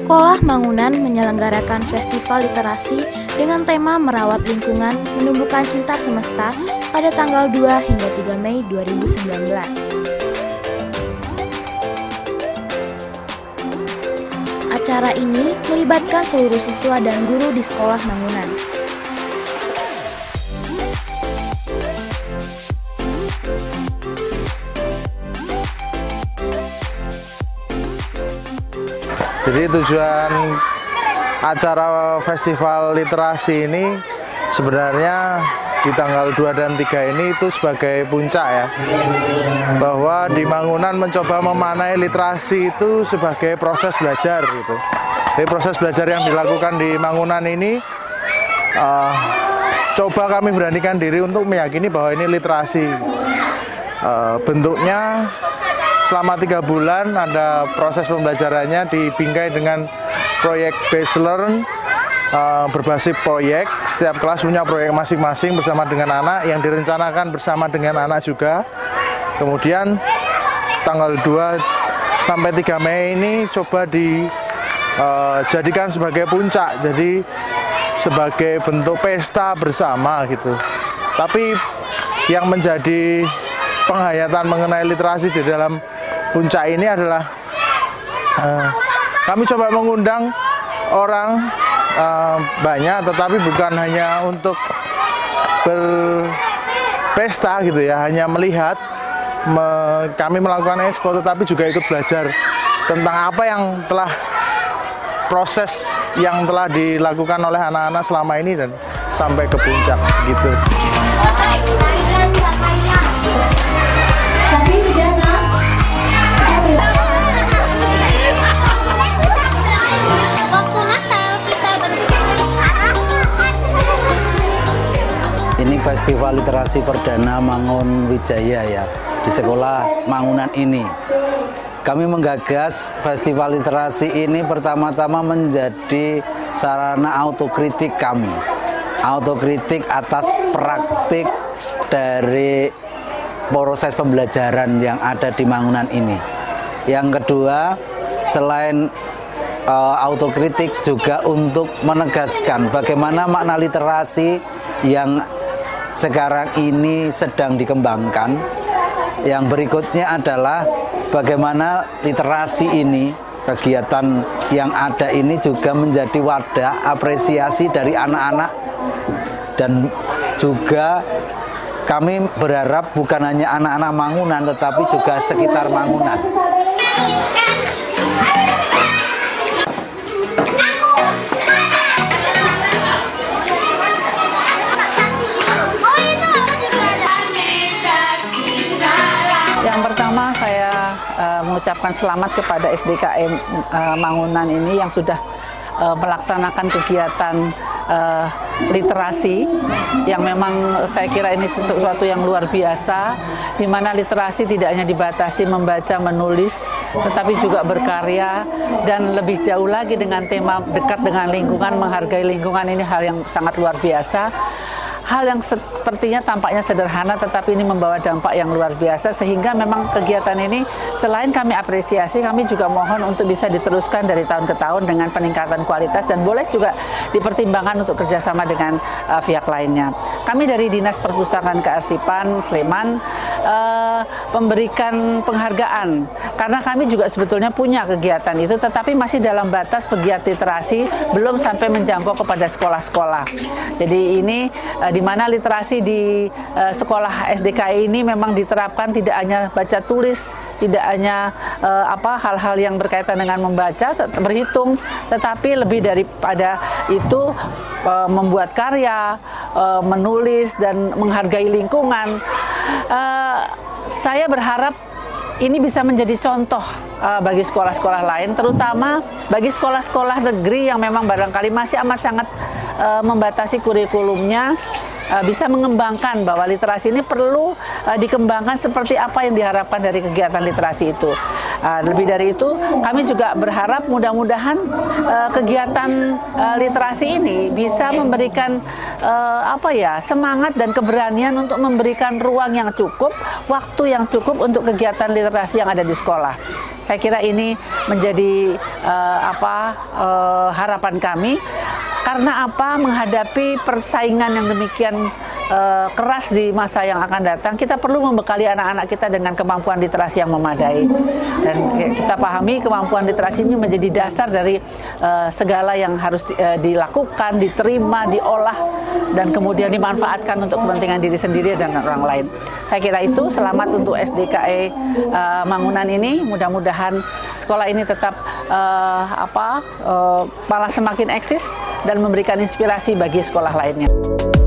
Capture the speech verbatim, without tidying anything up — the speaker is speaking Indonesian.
Sekolah Mangunan menyelenggarakan festival literasi dengan tema merawat lingkungan, menumbuhkan cinta semesta pada tanggal dua hingga tiga Mei dua ribu sembilan belas. Acara ini melibatkan seluruh siswa dan guru di Sekolah Mangunan. Jadi tujuan acara festival literasi ini sebenarnya di tanggal dua dan tiga ini itu sebagai puncak ya, bahwa di Mangunan mencoba memaknai literasi itu sebagai proses belajar gitu. Jadi proses belajar yang dilakukan di Mangunan ini uh, coba kami beranikan diri untuk meyakini bahwa ini literasi. Uh, bentuknya selama tiga bulan ada proses pembelajarannya dibingkai dengan proyek based learn, uh, berbasis proyek. Setiap kelas punya proyek masing-masing bersama dengan anak yang direncanakan bersama dengan anak juga. Kemudian tanggal dua sampai tiga Mei ini coba dijadikan uh, sebagai puncak, jadi sebagai bentuk pesta bersama gitu. Tapi yang menjadi penghayatan mengenai literasi di dalam puncak ini adalah uh, kami coba mengundang orang uh, banyak, tetapi bukan hanya untuk berpesta gitu ya, hanya melihat. Me, kami melakukan ekspor, tetapi juga ikut belajar tentang apa yang telah proses yang telah dilakukan oleh anak-anak selama ini dan sampai ke puncak gitu. Ini festival literasi perdana Mangun Wijaya ya, di sekolah Mangunan ini. Kami menggagas festival literasi ini pertama-tama menjadi sarana autokritik kami. Autokritik atas praktik dari proses pembelajaran yang ada di Mangunan ini. Yang kedua, selain uh, autokritik juga untuk menegaskan bagaimana makna literasi yang sekarang ini sedang dikembangkan. Yang berikutnya adalah bagaimana literasi ini, kegiatan yang ada ini juga menjadi wadah apresiasi dari anak-anak, dan juga kami berharap bukan hanya anak-anak Mangunan tetapi juga sekitar Mangunan. Yang pertama saya uh, mengucapkan selamat kepada S D K M uh, Mangunan ini yang sudah uh, melaksanakan kegiatan uh, literasi yang memang saya kira ini sesuatu yang luar biasa, di mana literasi tidak hanya dibatasi membaca, menulis, tetapi juga berkarya, dan lebih jauh lagi dengan tema dekat dengan lingkungan, menghargai lingkungan. Ini hal yang sangat luar biasa. Hal yang sepertinya tampaknya sederhana, tetapi ini membawa dampak yang luar biasa, sehingga memang kegiatan ini selain kami apresiasi, kami juga mohon untuk bisa diteruskan dari tahun ke tahun dengan peningkatan kualitas, dan boleh juga dipertimbangkan untuk kerjasama dengan uh, pihak lainnya. Kami dari Dinas Perpustakaan Kearsipan Sleman uh, memberikan penghargaan, karena kami juga sebetulnya punya kegiatan itu, tetapi masih dalam batas pegiat literasi, belum sampai menjangkau kepada sekolah-sekolah. Jadi ini uh, di mana literasi di uh, sekolah S D K ini memang diterapkan tidak hanya baca tulis, tidak hanya uh, apa hal-hal yang berkaitan dengan membaca, berhitung, tetapi lebih daripada itu uh, membuat karya, uh, menulis, dan menghargai lingkungan. Uh, saya berharap ini bisa menjadi contoh uh, bagi sekolah-sekolah lain, terutama bagi sekolah-sekolah negeri yang memang barangkali masih amat sangat uh, membatasi kurikulumnya, uh, bisa mengembangkan bahwa literasi ini perlu uh, dikembangkan seperti apa yang diharapkan dari kegiatan literasi itu. Uh, lebih dari itu, kami juga berharap mudah-mudahan uh, kegiatan uh, literasi ini bisa memberikan uh, apa ya semangat dan keberanian untuk memberikan ruang yang cukup, waktu yang cukup untuk kegiatan literasi yang ada di sekolah. Saya kira ini menjadi uh, apa uh, harapan kami. Karena apa? Menghadapi persaingan yang demikian uh, keras di masa yang akan datang, kita perlu membekali anak-anak kita dengan kemampuan literasi yang memadai. Dan kita pahami kemampuan literasi ini menjadi dasar dari uh, segala yang harus di, uh, dilakukan, diterima, diolah, dan kemudian dimanfaatkan untuk kepentingan diri sendiri dan orang lain. Saya kira itu. Selamat untuk S D K E uh, Mangunan ini. Mudah-mudahan sekolah ini tetap uh, apa uh, malah semakin eksis dan memberikan inspirasi bagi sekolah lainnya.